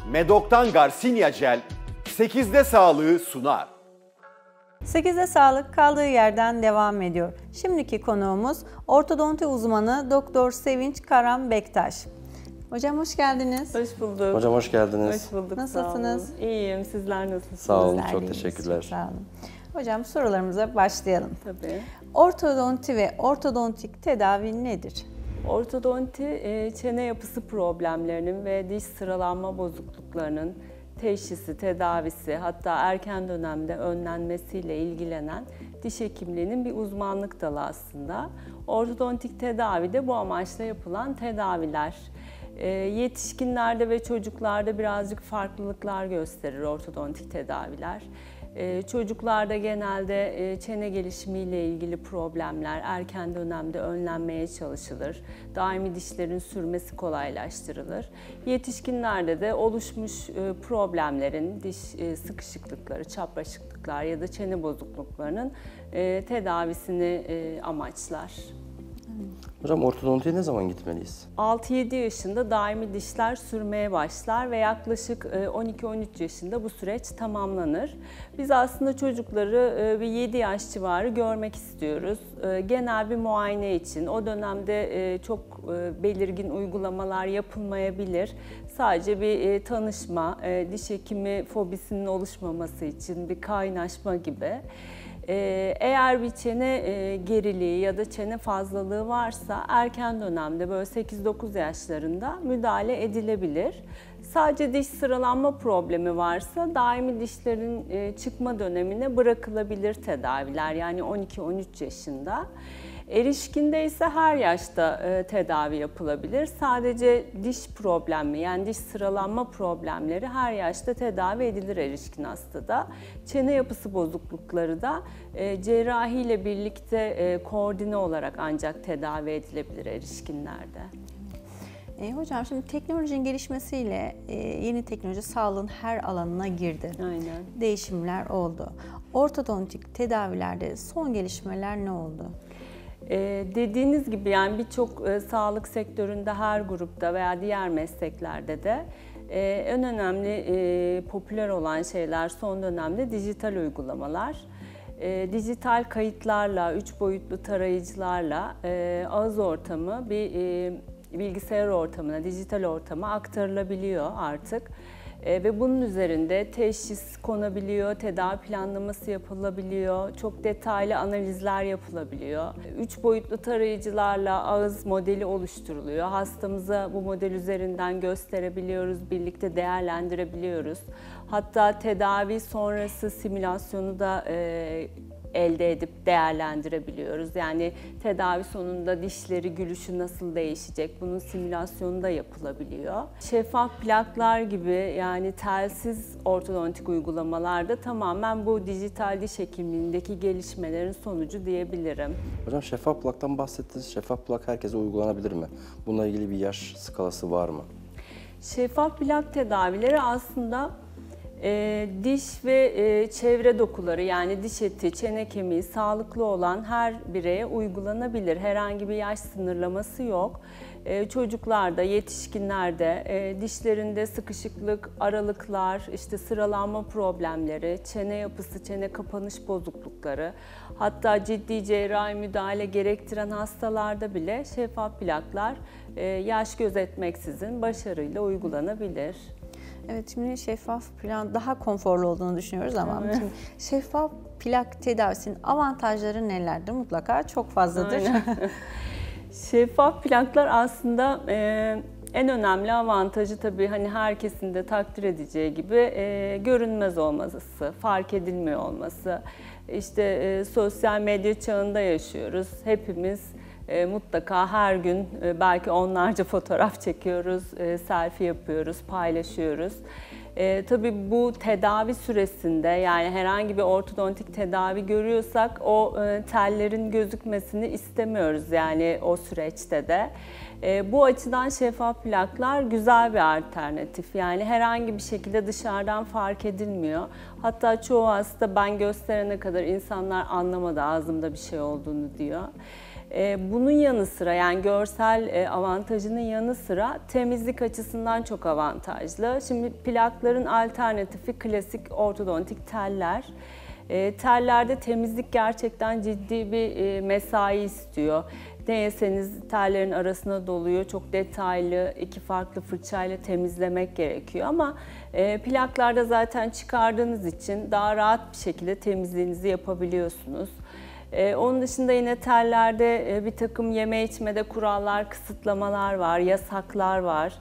Medok'tan Garcinia Gel 8'de sağlığı sunar. 8'de sağlık kaldığı yerden devam ediyor. Şimdiki konuğumuz ortodonti uzmanı Doktor Sevinç Karan Bektaş. Hocam hoş geldiniz. Hoş bulduk. Hocam hoş geldiniz. Hoş bulduk. Nasılsınız? Sağ olun. İyiyim. Sizler nasılsınız? Sağ olun. Bizler Çok iyiyiz. teşekkürler. Çok sağ olun. Hocam sorularımıza başlayalım. Tabii. Ortodonti ve ortodontik tedavi nedir? Ortodonti, çene yapısı problemlerinin ve diş sıralanma bozukluklarının teşhisi, tedavisi, hatta erken dönemde önlenmesiyle ilgilenen diş hekimliğinin bir uzmanlık dalı aslında. Ortodontik tedavi de bu amaçla yapılan tedaviler. Yetişkinlerde ve çocuklarda birazcık farklılıklar gösterir ortodontik tedaviler. Çocuklarda genelde çene gelişimiyle ilgili problemler erken dönemde önlenmeye çalışılır. Daimi dişlerin sürmesi kolaylaştırılır. Yetişkinlerde de oluşmuş problemlerin, diş sıkışıklıkları, çapraşıklıklar ya da çene bozukluklarının tedavisini amaçlar. Hocam ortodontiye ne zaman gitmeliyiz? 6-7 yaşında daimi dişler sürmeye başlar ve yaklaşık 12-13 yaşında bu süreç tamamlanır. Biz aslında çocukları bir 7 yaş civarı görmek istiyoruz. Genel bir muayene için o dönemde çok belirgin uygulamalar yapılmayabilir. Sadece bir tanışma, diş hekimi fobisinin oluşmaması için bir kaynaşma gibi. Eğer bir çene geriliği ya da çene fazlalığı varsa erken dönemde böyle 8-9 yaşlarında müdahale edilebilir. Sadece diş sıralanma problemi varsa daimi dişlerin çıkma dönemine bırakılabilir tedaviler, yani 12-13 yaşında. Erişkinde ise her yaşta tedavi yapılabilir. Sadece diş problemi, yani diş sıralanma problemleri her yaşta tedavi edilir erişkin hastada. Çene yapısı bozuklukları da cerrahiyle birlikte koordine olarak ancak tedavi edilebilir erişkinlerde. Hocam şimdi teknolojinin gelişmesiyle yeni teknoloji sağlığın her alanına girdi. Aynen. Değişimler oldu. Ortodontik tedavilerde son gelişmeler ne oldu? Dediğiniz gibi yani birçok sağlık sektöründe, her grupta veya diğer mesleklerde de en önemli popüler olan şeyler son dönemde dijital uygulamalar. Dijital kayıtlarla, 3 boyutlu tarayıcılarla ağız ortamı bir bilgisayar ortamına, dijital ortama aktarılabiliyor artık. Ve bunun üzerinde teşhis konabiliyor, tedavi planlaması yapılabiliyor, çok detaylı analizler yapılabiliyor. 3 boyutlu tarayıcılarla ağız modeli oluşturuluyor. Hastamıza bu model üzerinden gösterebiliyoruz, birlikte değerlendirebiliyoruz. Hatta tedavi sonrası simülasyonu da elde edip değerlendirebiliyoruz. Yani tedavi sonunda dişleri, gülüşü nasıl değişecek, bunun simülasyonu da yapılabiliyor. Şeffaf plaklar gibi, yani telsiz ortodontik uygulamalarda tamamen bu dijital diş hekimliğindeki gelişmelerin sonucu diyebilirim. Hocam şeffaf plaktan bahsettiniz. Şeffaf plak herkese uygulanabilir mi? Bununla ilgili bir yaş skalası var mı? Şeffaf plak tedavileri aslında diş ve çevre dokuları, yani diş eti, çene kemiği sağlıklı olan her bireye uygulanabilir. Herhangi bir yaş sınırlaması yok. Çocuklarda, yetişkinlerde, dişlerinde sıkışıklık, aralıklar, işte sıralanma problemleri, çene yapısı, çene kapanış bozuklukları, hatta ciddi cerrahi müdahale gerektiren hastalarda bile şeffaf plaklar yaş gözetmeksizin başarıyla uygulanabilir. Evet, şimdi şeffaf plak daha konforlu olduğunu düşünüyoruz ama Evet. şimdi şeffaf plak tedavisinin avantajları nelerdir? Mutlaka çok fazladır. Şeffaf plaklar aslında en önemli avantajı tabii hani herkesin de takdir edeceği gibi görünmez olması, fark edilmiyor olması. İşte sosyal medya çağında yaşıyoruz. Hepimiz mutlaka her gün belki onlarca fotoğraf çekiyoruz, selfie yapıyoruz, paylaşıyoruz. Tabii bu tedavi süresinde, yani herhangi bir ortodontik tedavi görüyorsak o tellerin gözükmesini istemiyoruz, yani o süreçte de. Bu açıdan şeffaf plaklar güzel bir alternatif. Yani herhangi bir şekilde dışarıdan fark edilmiyor. Hatta çoğu hasta ben gösterene kadar insanlar anlamadı ağzımda bir şey olduğunu diyor. Bunun yanı sıra, yani görsel avantajının yanı sıra temizlik açısından çok avantajlı. Şimdi plakların alternatifi klasik ortodontik teller. Tellerde temizlik gerçekten ciddi bir mesai istiyor. Ne yeseniz tellerin arasına doluyor. Çok detaylı, 2 farklı fırçayla temizlemek gerekiyor. Ama plaklarda zaten çıkardığınız için daha rahat bir şekilde temizliğinizi yapabiliyorsunuz. Onun dışında yine tellerde bir takım yeme içmede kurallar, kısıtlamalar var, yasaklar var.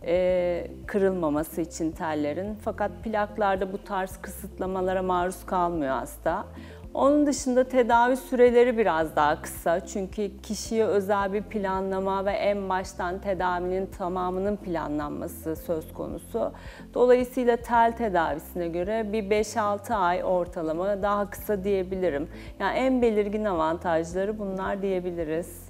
Kırılmaması için tellerin. Fakat plaklarda bu tarz kısıtlamalara maruz kalmıyor hasta. Onun dışında tedavi süreleri biraz daha kısa. Çünkü kişiye özel bir planlama ve en baştan tedavinin tamamının planlanması söz konusu. Dolayısıyla tel tedavisine göre bir 5-6 ay ortalama daha kısa diyebilirim. Yani en belirgin avantajları bunlar diyebiliriz.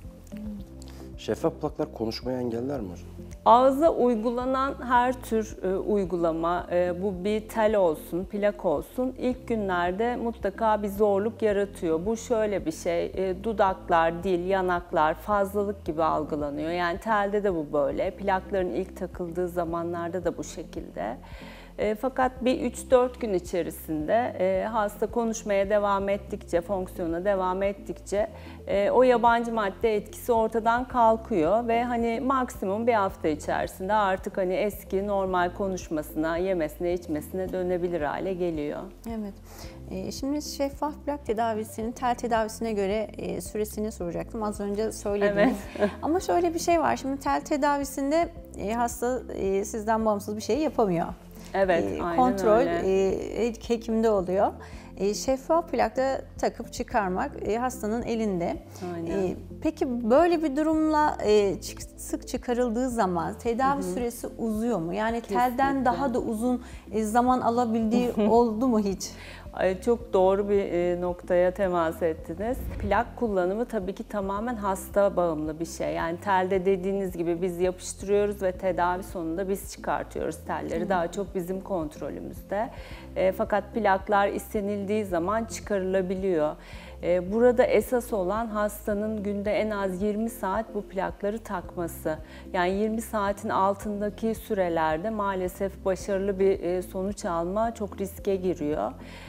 Şeffaf plaklar konuşmayı engeller mi hocam? Ağza uygulanan her tür uygulama, bu bir tel olsun, plak olsun, ilk günlerde mutlaka bir zorluk yaratıyor. Bu şöyle bir şey, dudaklar, dil, yanaklar fazlalık gibi algılanıyor. Yani telde de bu böyle, plakların ilk takıldığı zamanlarda da bu şekilde. Fakat bir 3-4 gün içerisinde hasta konuşmaya devam ettikçe, fonksiyona devam ettikçe o yabancı madde etkisi ortadan kalkıyor ve hani maksimum bir hafta içerisinde artık hani eski normal konuşmasına, yemesine, içmesine dönebilir hale geliyor. Evet. Şimdi şeffaf plak tedavisinin tel tedavisine göre süresini soracaktım. Az önce söylediniz. Evet. Ama şöyle bir şey var. Şimdi tel tedavisinde hasta sizden bağımsız bir şey yapamıyor. Evet, aynen kontrol öyle. hekimde oluyor. Şeffaf plakta takıp çıkarmak hastanın elinde. Aynen. Peki böyle bir durumla sık çıkarıldığı zaman tedavi süresi uzuyor mu? Yani telden daha da uzun zaman alabildiği oldu mu hiç? Çok doğru bir noktaya temas ettiniz. Plak kullanımı tabii ki tamamen hasta bağımlı bir şey. Yani telde dediğiniz gibi biz yapıştırıyoruz ve tedavi sonunda biz çıkartıyoruz telleri. Daha çok bizim kontrolümüzde. Fakat plaklar istenildiği zaman çıkarılabiliyor. Burada esas olan hastanın günde en az 20 saat bu plakları takması. Yani 20 saatin altındaki sürelerde maalesef başarılı bir sonuç alma çok riske giriyor.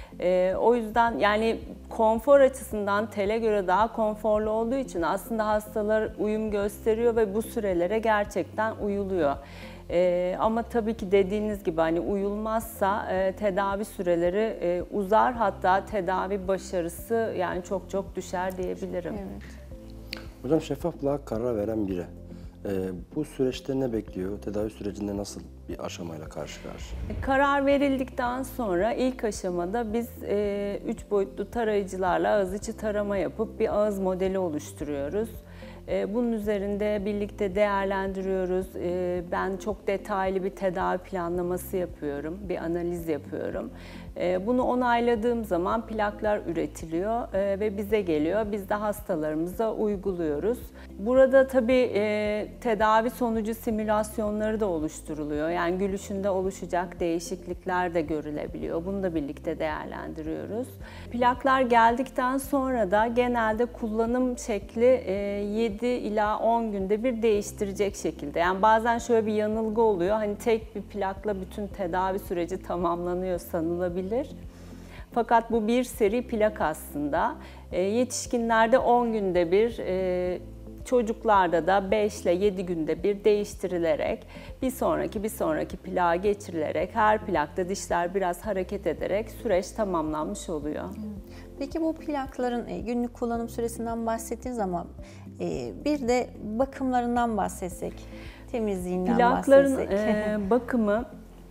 O yüzden yani konfor açısından tele göre daha konforlu olduğu için aslında hastalar uyum gösteriyor ve bu sürelere gerçekten uyuluyor. Ama tabii ki dediğiniz gibi hani uyulmazsa tedavi süreleri uzar, hatta tedavi başarısı yani çok düşer diyebilirim. Evet. Hocam şeffaf plağa karar veren biri bu süreçte ne bekliyor? Tedavi sürecinde nasıl bir aşamayla karşı karşıya? Karar verildikten sonra ilk aşamada biz 3 boyutlu tarayıcılarla ağız içi tarama yapıp bir ağız modeli oluşturuyoruz. Bunun üzerinde birlikte değerlendiriyoruz. Ben çok detaylı bir tedavi planlaması yapıyorum, bir analiz yapıyorum. Bunu onayladığım zaman plaklar üretiliyor ve bize geliyor. Biz de hastalarımıza uyguluyoruz. Burada tabii tedavi sonucu simülasyonları da oluşturuluyor. Yani gülüşünde oluşacak değişiklikler de görülebiliyor. Bunu da birlikte değerlendiriyoruz. Plaklar geldikten sonra da genelde kullanım şekli 7 ila 10 günde bir değiştirecek şekilde. Yani bazen şöyle bir yanılgı oluyor. Hani tek bir plakla bütün tedavi süreci tamamlanıyor sanılabilir. Fakat bu bir seri plak aslında. Yetişkinlerde 10 günde bir, çocuklarda da 5 ile 7 günde bir değiştirilerek bir sonraki plağa geçirilerek her plakta dişler biraz hareket ederek süreç tamamlanmış oluyor. Peki bu plakların günlük kullanım süresinden bahsettiğiniz ama bir de bakımlarından bahsetsek, temizliğinden plakların bahsetsek. Bakımı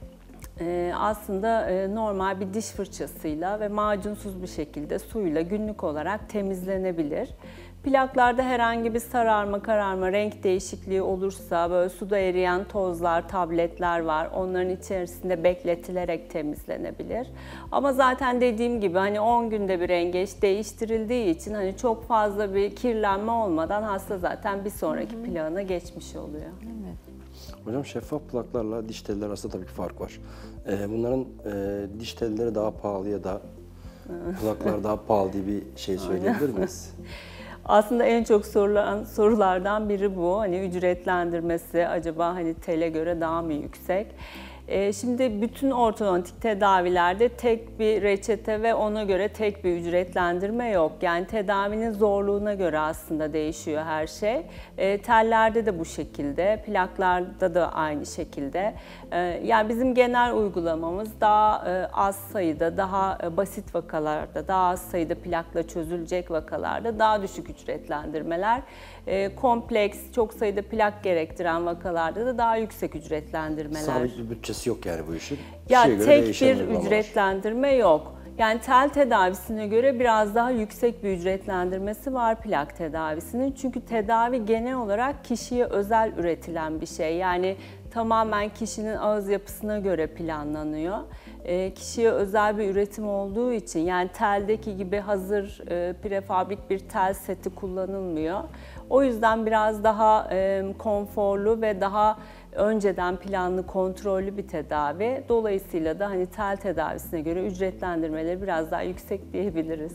aslında normal bir diş fırçasıyla ve macunsuz bir şekilde suyla günlük olarak temizlenebilir. Plaklarda herhangi bir sararma, kararma, renk değişikliği olursa böyle suda eriyen tozlar, tabletler var. Onların içerisinde bekletilerek temizlenebilir. Ama zaten dediğim gibi hani 10 günde bir rengeç değiştirildiği için hani çok fazla bir kirlenme olmadan hasta zaten bir sonraki plağına geçmiş oluyor. Evet. Hocam şeffaf plaklarla diş telleri arasında tabii ki fark var. Bunların diş telleri daha pahalı ya da plaklar daha pahalı diye bir şey söyleyebilir miyiz? Aslında en çok sorulan sorulardan biri bu. Hani ücretlendirmesi acaba hani tele göre daha mı yüksek? Şimdi bütün ortodontik tedavilerde tek bir reçete ve ona göre tek bir ücretlendirme yok. Yani tedavinin zorluğuna göre aslında değişiyor her şey. Tellerde de bu şekilde, plaklarda da aynı şekilde. Yani bizim genel uygulamamız daha az sayıda, daha basit vakalarda, daha az sayıda plakla çözülecek vakalarda daha düşük ücretlendirmeler. Kompleks, çok sayıda plak gerektiren vakalarda da daha yüksek ücretlendirmeler. Sabit bir bütçesi yok yani bu işin. Ya Kişiye göre tek değişen bir uygulamalar. ücretlendirme yok. Yani tel tedavisine göre biraz daha yüksek bir ücretlendirmesi var plak tedavisinin. Çünkü tedavi genel olarak kişiye özel üretilen bir şey. Yani tamamen kişinin ağız yapısına göre planlanıyor. Kişiye özel bir üretim olduğu için yani teldeki gibi hazır prefabrik bir tel seti kullanılmıyor. O yüzden biraz daha konforlu ve daha önceden planlı, kontrollü bir tedavi. Dolayısıyla da hani tel tedavisine göre ücretlendirmeleri biraz daha yüksek diyebiliriz.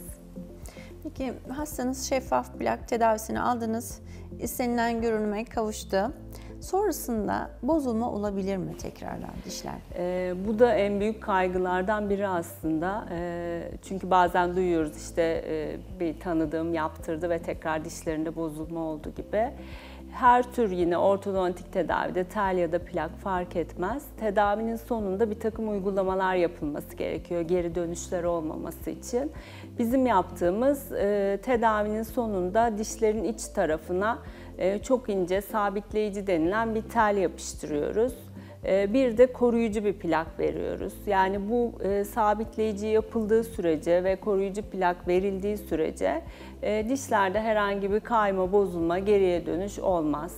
Peki hastanız şeffaf plak tedavisini aldınız, istenilen görünüme kavuştu. Sonrasında bozulma olabilir mi tekrardan dişler? Bu da en büyük kaygılardan biri aslında. Çünkü bazen duyuyoruz işte bir tanıdığım yaptırdı ve tekrar dişlerinde bozulma oldu gibi. Her tür yine ortodontik tedavide tel ya da plak fark etmez. Tedavinin sonunda bir takım uygulamalar yapılması gerekiyor geri dönüşler olmaması için. Bizim yaptığımız tedavinin sonunda dişlerin iç tarafına çok ince sabitleyici denilen bir tel yapıştırıyoruz. Bir de koruyucu bir plak veriyoruz. Yani bu sabitleyici yapıldığı sürece ve koruyucu plak verildiği sürece dişlerde herhangi bir kayma, bozulma, geriye dönüş olmaz.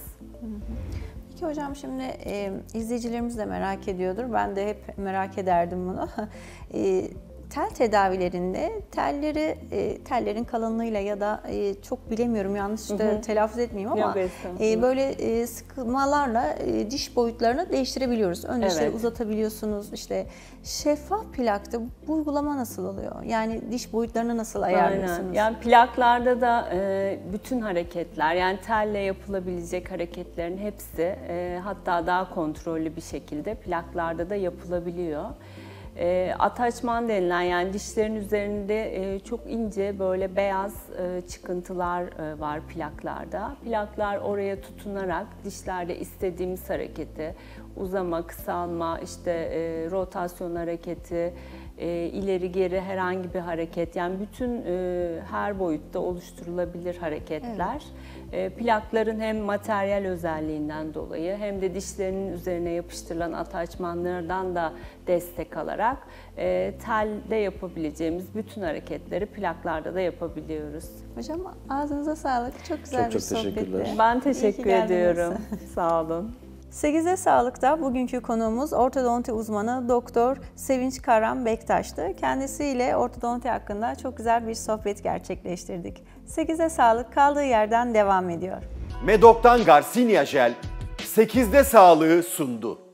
Peki hocam şimdi izleyicilerimiz de merak ediyordur. Ben de hep merak ederdim bunu. Tel tedavilerinde tellerin kalınlığıyla ya da çok bilemiyorum yanlış da telaffuz etmeyeyim ama böyle sıkmalarla diş boyutlarını değiştirebiliyoruz. Ön dişleri uzatabiliyorsunuz. İşte şeffaf plakta bu uygulama nasıl oluyor? Yani diş boyutlarını nasıl ayarlıyorsunuz? Aynen. Yani plaklarda da bütün hareketler yani telle yapılabilecek hareketlerin hepsi hatta daha kontrollü bir şekilde plaklarda da yapılabiliyor. Ataçman denilen yani dişlerin üzerinde çok ince böyle beyaz çıkıntılar var plaklarda. Plaklar oraya tutunarak dişlerde istediğimiz hareketi, uzama, kısalma, işte rotasyon hareketi, ileri geri herhangi bir hareket yani bütün her boyutta oluşturulabilir hareketler. Evet. Plakların hem materyal özelliğinden dolayı hem de dişlerinin üzerine yapıştırılan ataçmanlardan da destek alarak telde yapabileceğimiz bütün hareketleri plaklarda da yapabiliyoruz. Hocam ağzınıza sağlık. Çok güzel bir sohbetti. Teşekkürler. Ben teşekkür ediyorum. Sağ olun. 8'de Sağlık'ta bugünkü konuğumuz ortodonti uzmanı Doktor Sevinç Karam Bektaş'tı. Kendisiyle ortodonti hakkında çok güzel bir sohbet gerçekleştirdik. 8'de Sağlık kaldığı yerden devam ediyor. Medok'tan Garcinia Jel 8'de sağlığı sundu.